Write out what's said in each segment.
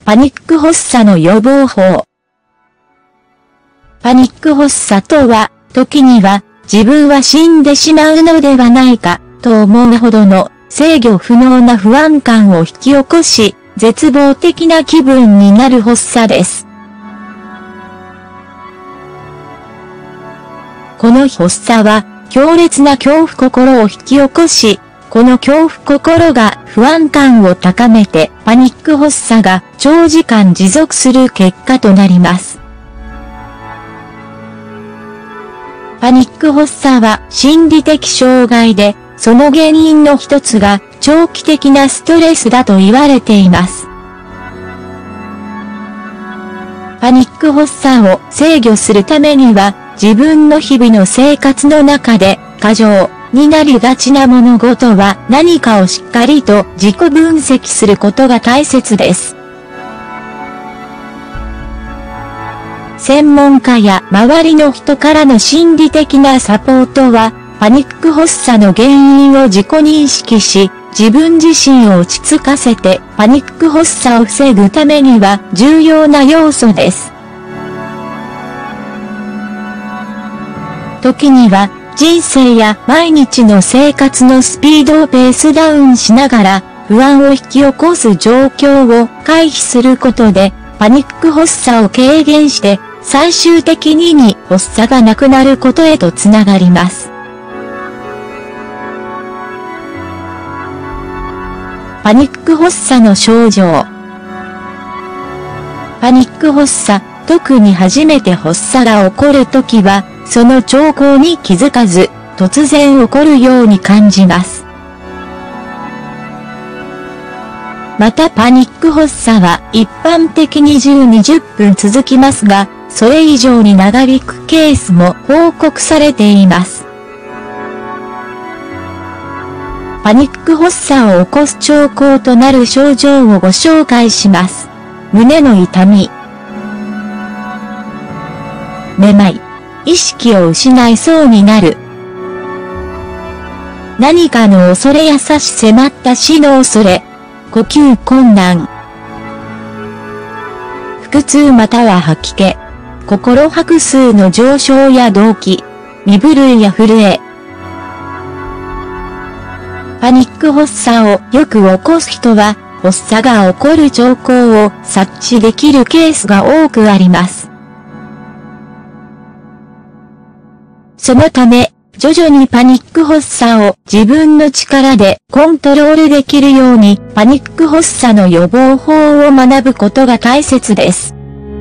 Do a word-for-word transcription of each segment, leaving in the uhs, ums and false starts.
パニック発作の予防法。パニック発作とは、時には、自分は死んでしまうのではないか、と思うほどの、制御不能な不安感を引き起こし、絶望的な気分になる発作です。この発作は、強烈な恐怖心を引き起こし、この恐怖心が不安感を高めてパニック発作が長時間持続する結果となります。パニック発作は心理的障害で、その原因の一つが長期的なストレスだと言われています。パニック発作を制御するためには、自分の日々の生活の中で過剰になりがちな物事は何かをしっかりと自己分析することが大切です。専門家や周りの人からの心理的なサポートは、パニック発作の原因を自己認識し、自分自身を落ち着かせてパニック発作を防ぐためには重要な要素です。時には、人生や毎日の生活のスピードをペースダウンしながら、不安を引き起こす状況を回避することで、パニック発作を軽減して、最終的にに発作がなくなることへとつながります。パニック発作の症状。パニック発作、特に初めて発作が起こるときは、その兆候に気づかず、突然起こるように感じます。またパニック発作は一般的にじゅうにじゅっぷん続きますが、それ以上に長引くケースも報告されています。パニック発作を起こす兆候となる症状をご紹介します。胸の痛み。めまい。意識を失いそうになる。何かの恐れや差し迫った死の恐れ。呼吸困難。腹痛または吐き気。心拍数の上昇や動悸。身震いや震え。パニック発作をよく起こす人は、発作が起こる兆候を察知できるケースが多くあります。そのため、徐々にパニック発作を自分の力でコントロールできるようにパニック発作の予防法を学ぶことが大切です。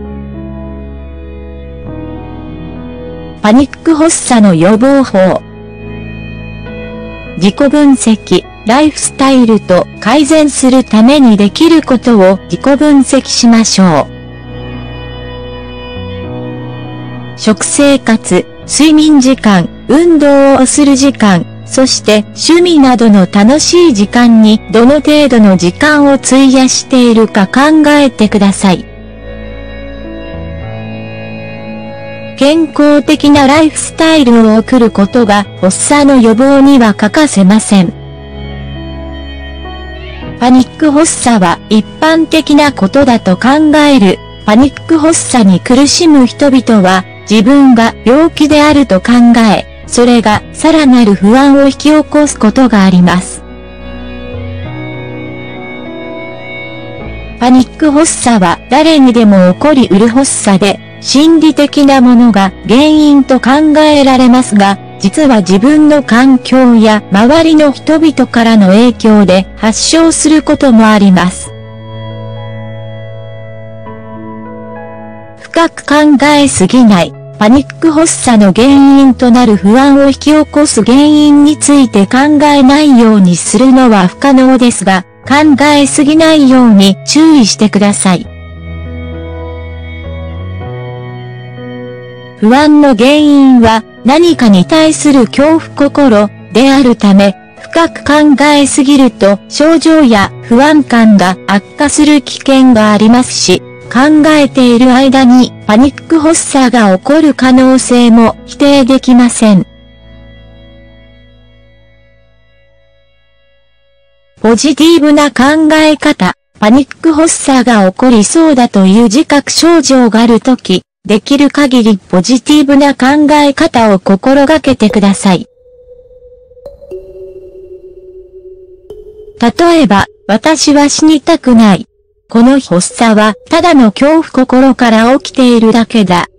パニック発作の予防法。自己分析、ライフスタイルと改善するためにできることを自己分析しましょう。食生活、睡眠時間、運動をする時間、そして趣味などの楽しい時間にどの程度の時間を費やしているか考えてください。健康的なライフスタイルを送ることが発作の予防には欠かせません。パニック発作は一般的なことだと考える。パニック発作に苦しむ人々は、自分が病気であると考え、それがさらなる不安を引き起こすことがあります。パニック発作は誰にでも起こりうる発作で、心理的なものが原因と考えられますが、実は自分の環境や周りの人々からの影響で発症することもあります。深く考えすぎない。パニック発作の原因となる不安を引き起こす原因について考えないようにするのは不可能ですが、考えすぎないように注意してください。不安の原因は何かに対する恐怖心であるため、深く考えすぎると症状や不安感が悪化する危険がありますし、考えている間にパニック発作が起こる可能性も否定できません。ポジティブな考え方。 パニック発作が起こりそうだという自覚症状があるとき、できる限りポジティブな考え方を心がけてください。例えば、私は死にたくない。この発作はただの恐怖心から起きているだけだ。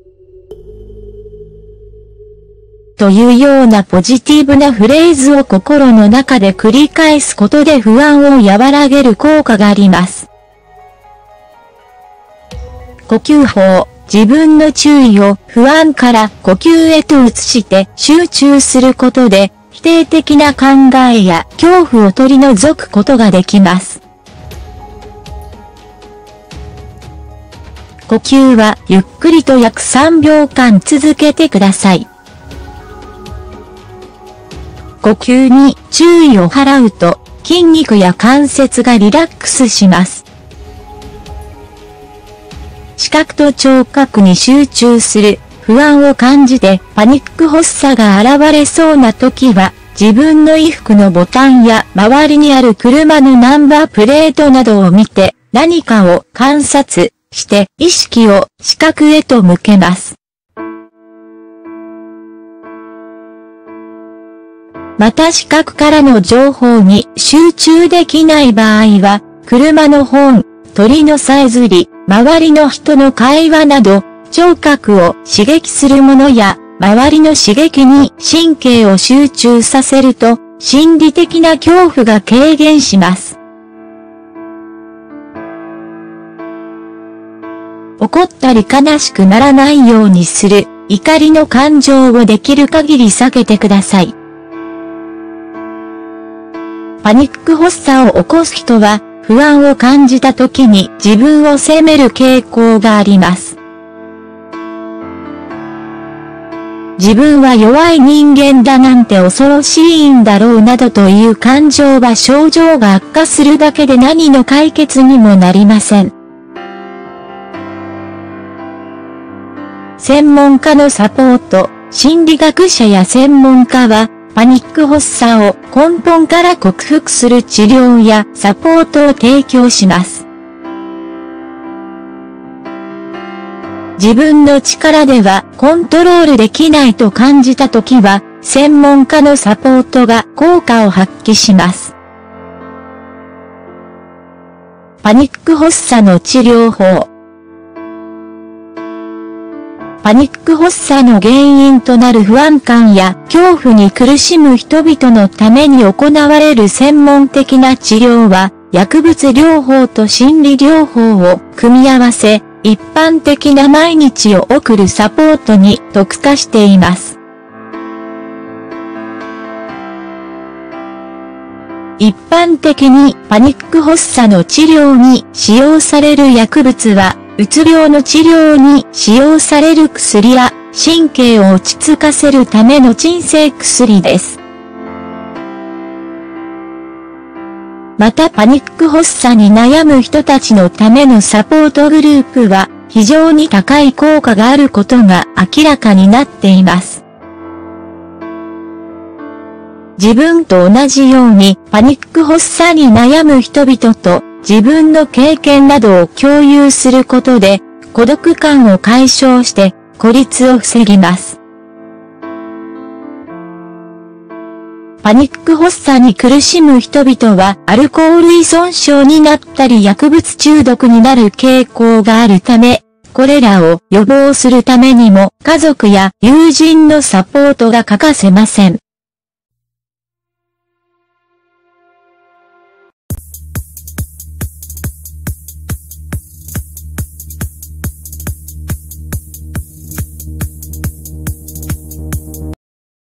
というようなポジティブなフレーズを心の中で繰り返すことで不安を和らげる効果があります。呼吸法、自分の注意を不安から呼吸へと移して集中することで、否定的な考えや恐怖を取り除くことができます。呼吸はゆっくりと約さんびょうかん続けてください。呼吸に注意を払うと筋肉や関節がリラックスします。視覚と聴覚に集中する。不安を感じてパニック発作が現れそうな時は、自分の衣服のボタンや周りにある車のナンバープレートなどを見て、何かを観察して意識を視覚へと向けます。また視覚からの情報に集中できない場合は、車のホーン、鳥のさえずり、周りの人の会話など、聴覚を刺激するものや、周りの刺激に神経を集中させると、心理的な恐怖が軽減します。怒ったり悲しくならないようにする、怒りの感情をできる限り避けてください。パニック発作を起こす人は、不安を感じた時に自分を責める傾向があります。自分は弱い人間だなんて恐ろしいんだろうなどという感情は症状が悪化するだけで何の解決にもなりません。専門家のサポート、心理学者や専門家は、パニック発作を根本から克服する治療やサポートを提供します。自分の力ではコントロールできないと感じたときは、専門家のサポートが効果を発揮します。パニック発作の治療法。パニック発作の原因となる不安感や恐怖に苦しむ人々のために行われる専門的な治療は、薬物療法と心理療法を組み合わせ、一般的な毎日を送るサポートに特化しています。一般的にパニック発作の治療に使用される薬物は、うつ病の治療に使用される薬や神経を落ち着かせるための鎮静薬です。またパニック発作に悩む人たちのためのサポートグループは非常に高い効果があることが明らかになっています。自分と同じようにパニック発作に悩む人々と自分の経験などを共有することで孤独感を解消して孤立を防ぎます。パニック発作に苦しむ人々はアルコール依存症になったり薬物中毒になる傾向があるため、これらを予防するためにも家族や友人のサポートが欠かせません。